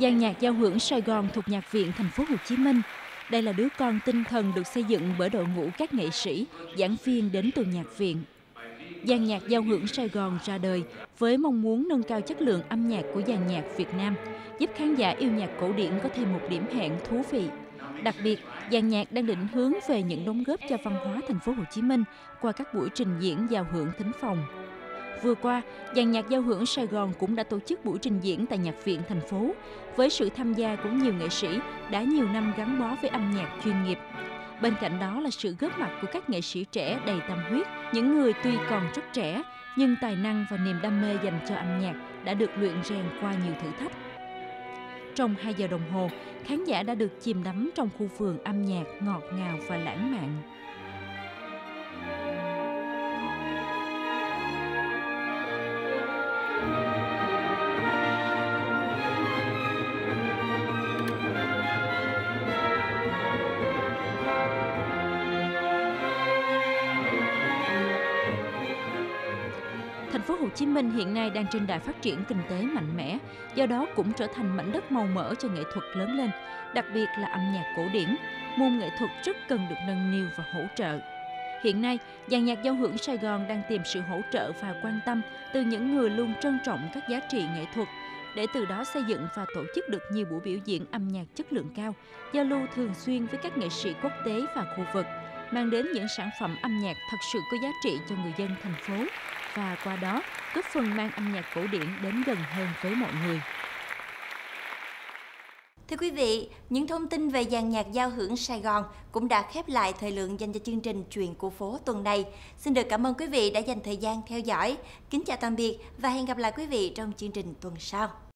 Dàn nhạc giao hưởng Sài Gòn thuộc Nhạc viện Thành phố Hồ Chí Minh. Đây là đứa con tinh thần được xây dựng bởi đội ngũ các nghệ sĩ, giảng viên đến từ nhạc viện. Dàn nhạc giao hưởng Sài Gòn ra đời với mong muốn nâng cao chất lượng âm nhạc của dàn nhạc Việt Nam, giúp khán giả yêu nhạc cổ điển có thêm một điểm hẹn thú vị. Đặc biệt, dàn nhạc đang định hướng về những đóng góp cho văn hóa Thành phố Hồ Chí Minh qua các buổi trình diễn giao hưởng thính phòng. Vừa qua, dàn nhạc giao hưởng Sài Gòn cũng đã tổ chức buổi trình diễn tại Nhạc viện thành phố với sự tham gia của nhiều nghệ sĩ đã nhiều năm gắn bó với âm nhạc chuyên nghiệp. Bên cạnh đó là sự góp mặt của các nghệ sĩ trẻ đầy tâm huyết, những người tuy còn rất trẻ nhưng tài năng và niềm đam mê dành cho âm nhạc đã được luyện rèn qua nhiều thử thách. Trong 2 giờ đồng hồ, khán giả đã được chìm đắm trong khu vườn âm nhạc ngọt ngào và lãng mạn. Thành phố Hồ Chí Minh hiện nay đang trên đà phát triển kinh tế mạnh mẽ, do đó cũng trở thành mảnh đất màu mỡ cho nghệ thuật lớn lên, đặc biệt là âm nhạc cổ điển, môn nghệ thuật rất cần được nâng niu và hỗ trợ. Hiện nay, dàn nhạc giao hưởng Sài Gòn đang tìm sự hỗ trợ và quan tâm từ những người luôn trân trọng các giá trị nghệ thuật, để từ đó xây dựng và tổ chức được nhiều buổi biểu diễn âm nhạc chất lượng cao, giao lưu thường xuyên với các nghệ sĩ quốc tế và khu vực, mang đến những sản phẩm âm nhạc thật sự có giá trị cho người dân thành phố và qua đó góp phần mang âm nhạc cổ điển đến gần hơn với mọi người. Thưa quý vị, những thông tin về dàn nhạc giao hưởng Sài Gòn cũng đã khép lại thời lượng dành cho chương trình Chuyện của phố tuần này. Xin được cảm ơn quý vị đã dành thời gian theo dõi. Kính chào tạm biệt và hẹn gặp lại quý vị trong chương trình tuần sau.